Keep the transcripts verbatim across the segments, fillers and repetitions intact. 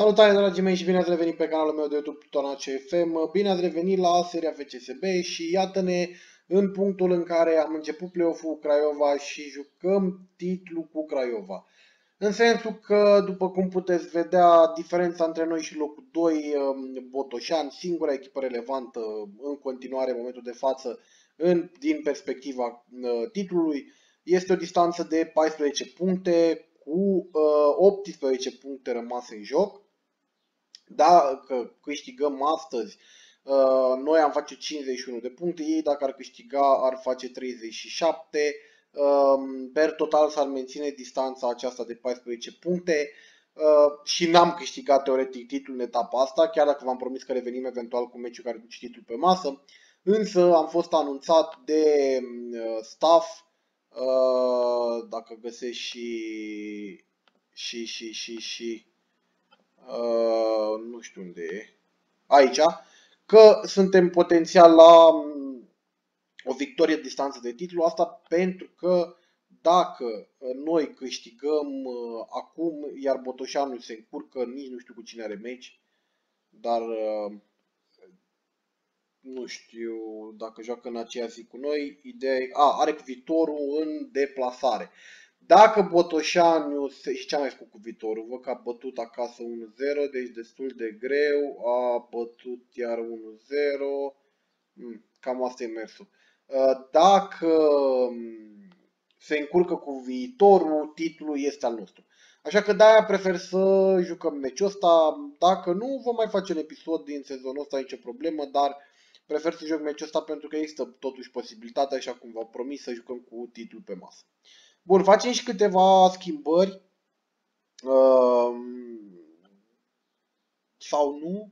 Salutare, dragii mei, și bine ați revenit pe canalul meu de YouTube Tonace F M. Bine ați revenit la seria F C S B și iată-ne în punctul în care am început play-off-ul cu Craiova și jucăm titlul cu Craiova. În sensul că, după cum puteți vedea, diferența între noi și locul doi, Botoșani, singura echipă relevantă în continuare în momentul de față în, din perspectiva titlului, este o distanță de paisprezece puncte cu uh, optsprezece puncte rămase în joc. Dacă câștigăm astăzi, uh, noi am face cincizeci și unu de puncte, ei dacă ar câștiga ar face treizeci și șapte. Uh, per total s-ar menține distanța aceasta de paisprezece puncte uh, și n-am câștigat teoretic titlul în etapa asta, chiar dacă v-am promis că revenim eventual cu meciul care duce titlul pe masă. Însă am fost anunțat de uh, staff, Uh, dacă găsesc și și și și și uh, nu știu unde e, aici, că suntem potențial la um, o victorie de distanță de titlu. Asta pentru că dacă noi câștigăm uh, acum, iar Botoșanul se încurcă, nici nu știu cu cine are meci, dar uh, nu știu dacă joacă în aceea zi cu noi. Ideea e, a, are cu Viitorul în deplasare. Dacă Botoșaniu, și ce am mai făcut cu Viitorul? Văd că a bătut acasă unu zero, deci destul de greu. A bătut iar unu zero. Cam asta e mersul. Dacă se încurcă cu Viitorul, titlul este al nostru. Așa că de-aia prefer să jucăm meciul ăsta. Dacă nu, vom mai face un episod din sezonul ăsta, nicio problemă, dar prefer să joc meciul ăsta pentru că există totuși posibilitatea, așa cum v-am promis, să jucăm cu titlul pe masă. Bun, facem și câteva schimbări. Sau nu?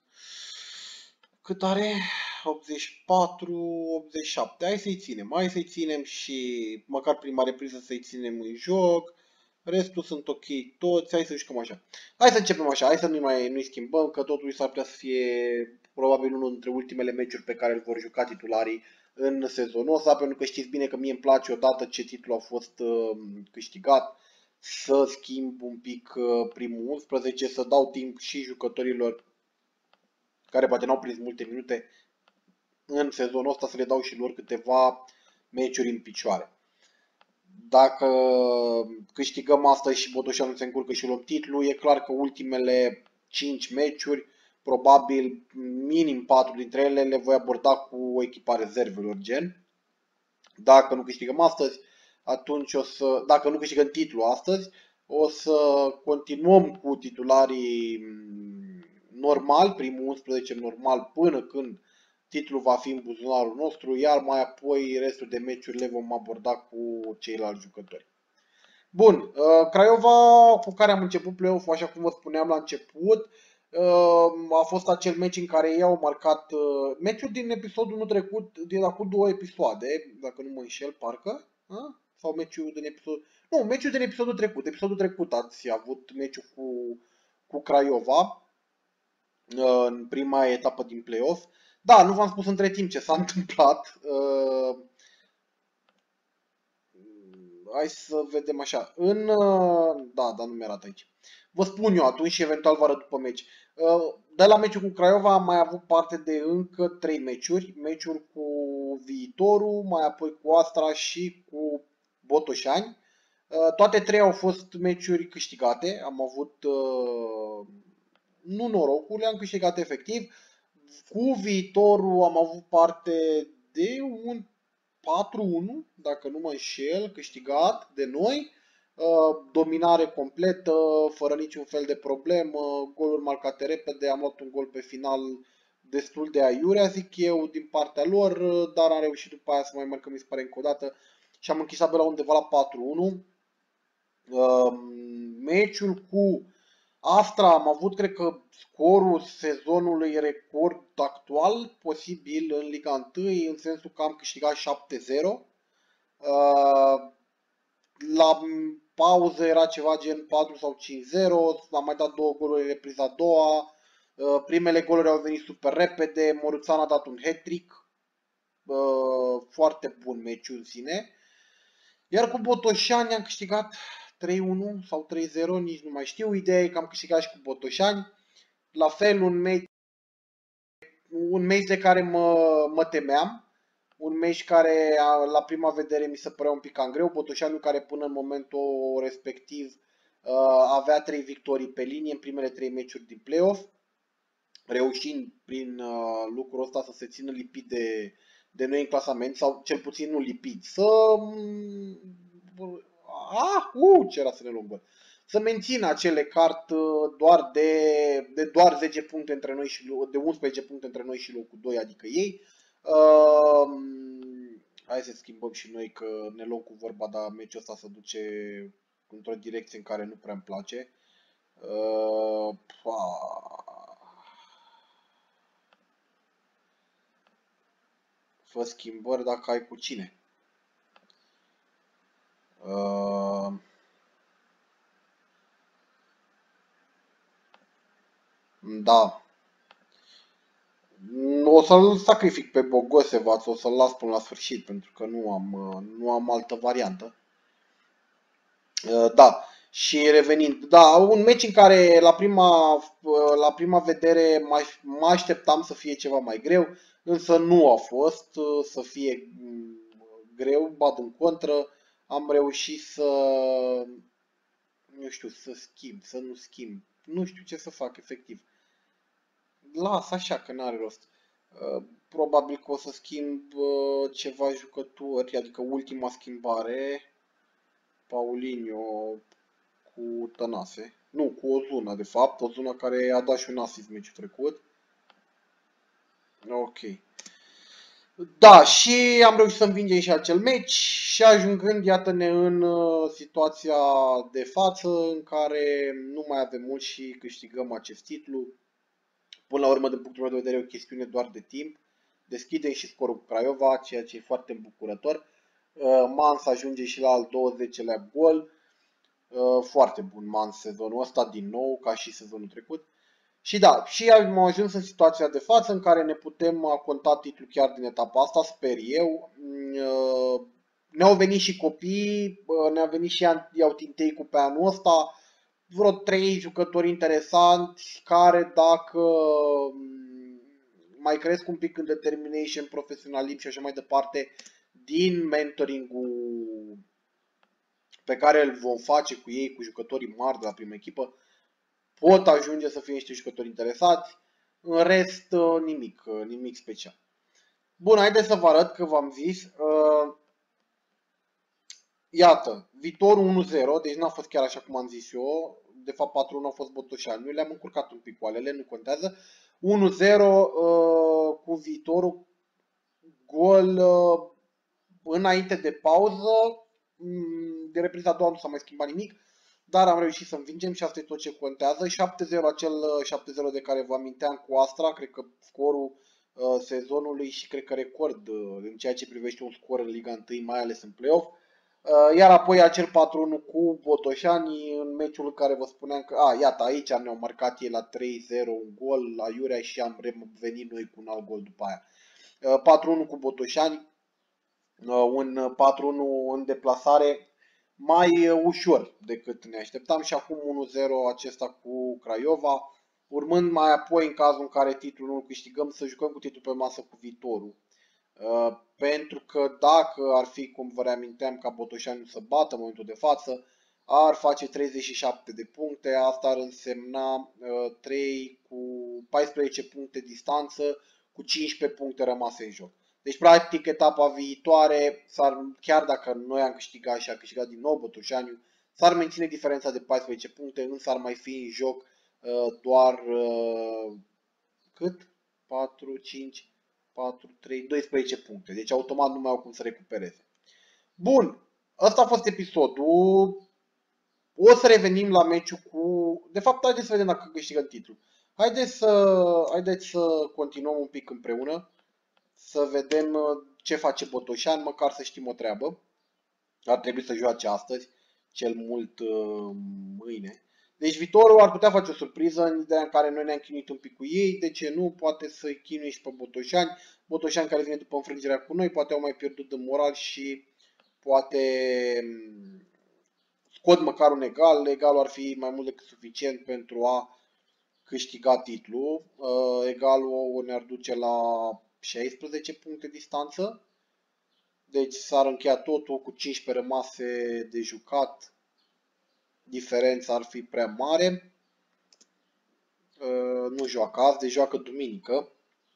Cât are? optzeci și patru, optzeci și șapte. Hai să-i ținem. Hai să-i ținem și măcar prima repriză să-i ținem în joc. Restul sunt ok toți. Hai să jucăm așa. Hai să începem așa. Hai să nu mai nu-i schimbăm, că totuși s-ar putea să fie probabil unul dintre ultimele meciuri pe care îl vor juca titularii în sezonul ăsta, pentru că știți bine că mie îmi place odată ce titlul a fost uh, câștigat să schimb un pic uh, primul unsprezece, să dau timp și jucătorilor care poate n-au prins multe minute în sezonul ăsta, să le dau și lor câteva meciuri în picioare. Dacă câștigăm astăzi și Botoșanul se încurcă și luăm titlul, e clar că ultimele cinci meciuri, probabil minim patru dintre ele, le voi aborda cu echipa rezervelor, gen. Dacă nu câștigăm astăzi, atunci o să, dacă nu câștigăm titlul astăzi, o să continuăm cu titularii normal, primul unsprezece normal, până când titlul va fi în buzunarul nostru, iar mai apoi restul de meciuri le vom aborda cu ceilalți jucători. Bun, Craiova, cu care am început play-off-ul, așa cum vă spuneam la început, a fost acel meci în care ei au marcat meciul din episodul nu trecut, din acum două episoade, dacă nu mă înșel, parcă, a? Sau meciul din episodul, nu, meciul din episodul trecut, episodul trecut ați avut meciul cu, cu Craiova în prima etapă din play-off. Da, nu v-am spus între timp ce s-a întâmplat. Uh, hai să vedem așa. În, uh, da, dar nu mi arată aici. Vă spun eu atunci și eventual vă arăt după meci. Uh, de la meciul cu Craiova am mai avut parte de încă trei meciuri. Meciul cu Viitorul, mai apoi cu Astra și cu Botoșani. Uh, toate trei au fost meciuri câștigate. Am avut uh, nu norocul, le-am câștigat efectiv. Cu Viitorul am avut parte de un patru unu, dacă nu mă înșel, câștigat de noi. Dominare completă, fără niciun fel de problemă, goluri marcate repede, am luat un gol pe final destul de aiurea, zic eu, din partea lor, dar am reușit după aia să mai marcăm, mi se pare, încă o dată și am închis tabela undeva la patru unu. Meciul cu Astra am avut, cred că, scorul sezonului record actual posibil în Liga unu, în sensul că am câștigat șapte zero. La pauză era ceva gen patru sau cinci zero, am mai dat două goluri în repriza a doua. Primele goluri au venit super repede, Moruțan a dat un hat-trick. Foarte bun meciul în sine. Iar cu Botoșani am câștigat trei unu sau trei zero, nici nu mai știu. Ideea e că am câștigat și cu Botoșani. La fel un meci, un meci de care mă, mă temeam. Un meci care la prima vedere mi se părea un pic cam greu. Botoșaniu care până în momentul respectiv avea trei victorii pe linie în primele trei meciuri din play-off, reușind prin lucrul ăsta să se țină lipit de, de noi în clasament, sau cel puțin nu lipit, să... Ah, uh, ce era să ne luăm, să mențină acele cart doar de, de doar zece puncte între noi și de unsprezece puncte între noi și locul doi, adică ei. Uh, hai să schimbăm și noi că ne luăm cu vorba, dar meciul ăsta se duce într-o direcție în care nu prea îmi place. Uh, Fă schimbări dacă ai cu cine. Uh, da. O să-l sacrific pe Bogosevaț, o să-l las până la sfârșit, pentru că nu am, nu am altă variantă. Uh, da. Și revenind, da, un meci în care la prima, la prima vedere mă așteptam să fie ceva mai greu, însă nu a fost să fie greu, ba din contră, am reușit să, nu știu, să schimb, să nu schimb, nu știu ce să fac efectiv. Las așa că n-are rost. Probabil că o să schimb ceva jucători, adică ultima schimbare, Paulinho cu Tănase. Nu, cu Ozuna, de fapt. Ozuna care a dat și un asist meciul trecut. Ok. Da, și am reușit să învingem și acel meci și ajungând, iată-ne în situația de față în care nu mai avem mult și câștigăm acest titlu. Până la urmă, din punctul meu de vedere, e o chestiune doar de timp. Deschidem și scorul cu Craiova, ceea ce e foarte îmbucurător. Mans ajunge și la al douăzecilea gol. Foarte bun Mans sezonul ăsta, din nou, ca și sezonul trecut. Și da, și am ajuns în situația de față în care ne putem conta titlul chiar din etapa asta, sper eu. Ne-au venit și copii, ne-au venit și iau tintei cu pe anul ăsta, vreo trei jucători interesanți care dacă mai cresc un pic în determination, profesionalism și așa mai departe, din mentoring-ul pe care îl vom face cu ei, cu jucătorii mari de la prima echipă, pot ajunge să fie niște jucători interesați. În rest, nimic, nimic special. Bun, haideți să vă arăt că v-am zis. Iată, viitorul unu zero, deci n-a fost chiar așa cum am zis eu. De fapt patru unu a fost Botoșani. Le-am încurcat un pic cu alele, nu contează. unu zero cu viitorul, gol înainte de pauză. De repriza a doua nu s-a mai schimbat nimic, dar am reușit să învingem și asta e tot ce contează. șapte zero, acel șapte zero de care vă aminteam cu Astra, cred că scorul uh, sezonului și cred că record uh, în ceea ce privește un scor în Liga unu, mai ales în play-off. Uh, iar apoi acel patru unu cu Botoșani în meciul în care vă spuneam că, a, iată, aici ne-au marcat ei la trei zero un gol la Iurea și am revenit noi cu un alt gol după aia. Uh, patru unu cu Botoșani, uh, un patru unu în deplasare mai ușor decât ne așteptam și acum unu zero acesta cu Craiova, urmând mai apoi în cazul în care titlul nu câștigăm să jucăm cu titlul pe masă cu viitorul. Uh, pentru că dacă ar fi, cum vă reaminteam, ca Botoșani să bată în momentul de față, ar face treizeci și șapte de puncte, asta ar însemna uh, trei cu paisprezece puncte distanță cu cincisprezece puncte rămase în joc. Deci, practic, etapa viitoare, chiar dacă noi am câștigat și a câștigat din nou Botoșaniu, s-ar menține diferența de paisprezece puncte, însă ar mai fi în joc uh, doar uh, cât? patru, cinci, patru, trei, doisprezece puncte. Deci automat nu mai au cum să recupereze. Bun, ăsta a fost episodul. O să revenim la meciul cu... De fapt, haideți să vedem dacă câștigăm titlul. Haideți să, haideți să continuăm un pic împreună. Să vedem ce face Botoșan, măcar să știm o treabă. Ar trebui să joace astăzi, cel mult mâine. Deci viitorul ar putea face o surpriză în ideea în care noi ne-am chinuit un pic cu ei. De ce nu? Poate să-i chinui și pe Botoșani. Botoșani care vine după înfrângerea cu noi, poate au mai pierdut de moral și poate scot măcar un egal, egalul ar fi mai mult decât suficient pentru a câștiga titlul. Egalul ne-ar duce la șaisprezece puncte distanță. Deci s-ar încheia totul cu cincisprezece rămase de jucat. Diferența ar fi prea mare. Nu joacă azi, deci joacă duminică.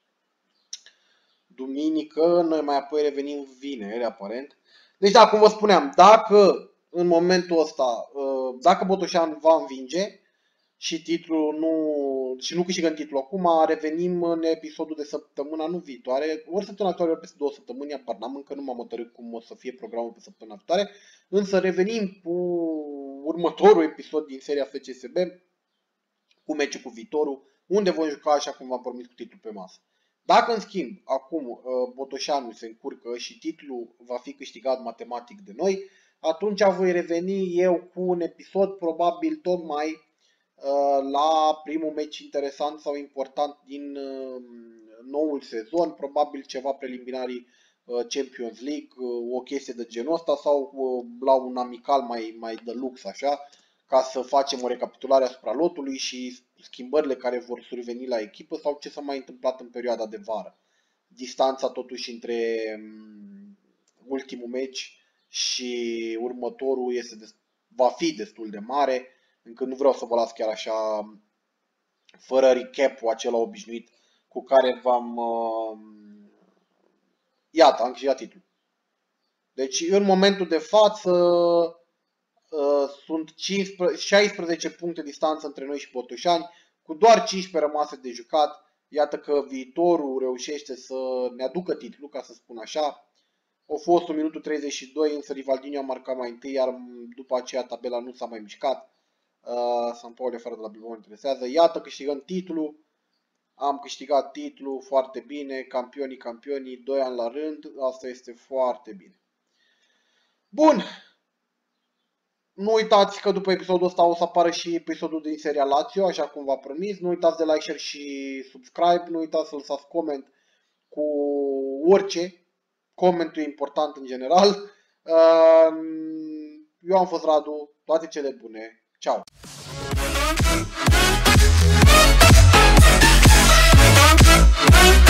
Duminică, noi mai apoi revenim vineri, aparent. Deci da, cum vă spuneam, dacă în momentul ăsta, dacă Botoșani va învinge și titlul nu, și nu câștigăm titlul acum, revenim în episodul de săptămâna nu viitoare, ori săptămâna viitoare, ori peste două săptămâni, apar n-am, încă nu m-am hotărât cum o să fie programul pe săptămâna viitoare, însă revenim cu următorul episod din seria F C S B, cu meciul cu Viitorul, unde vom juca așa cum v-am promis cu titlul pe masă. Dacă, în schimb, acum Botoșanul se încurcă și titlul va fi câștigat matematic de noi, atunci voi reveni eu cu un episod probabil tocmai la primul meci interesant sau important din noul sezon, probabil ceva preliminarii Champions League, o chestie de genul ăsta sau la un amical mai, mai de lux așa, ca să facem o recapitulare asupra lotului și schimbările care vor surveni la echipă sau ce s-a mai întâmplat în perioada de vară. Distanța totuși între ultimul meci și următorul este de, va fi destul de mare, încât nu vreau să vă las chiar așa fără recap-ul acela obișnuit cu care v-am... Uh, iată, am câștigat titlul. Deci în momentul de față uh, sunt cincisprezece, șaisprezece puncte distanță între noi și Botoșani, cu doar cincisprezece rămase de jucat. Iată că Viitorul reușește să ne aducă titlul, ca să spun așa. A fost un minutul treizeci și doi, însă Rivaldinho a marcat mai întâi, iar după aceea tabela nu s-a mai mișcat. Uh, San Paolo fără de la Bilbao interesează. Iată, câștigăm titlul. Am câștigat titlul foarte bine. Campionii, campionii, doi ani la rând. Asta este foarte bine. Bun. Nu uitați că după episodul ăsta o să apară și episodul din seria Lazio, așa cum v-am promis. Nu uitați de like, share și subscribe. Nu uitați să lăsați coment cu orice. Comentul e important în general. Uh, eu am fost Radu. Toate cele bune. Ciao! We'll be right back.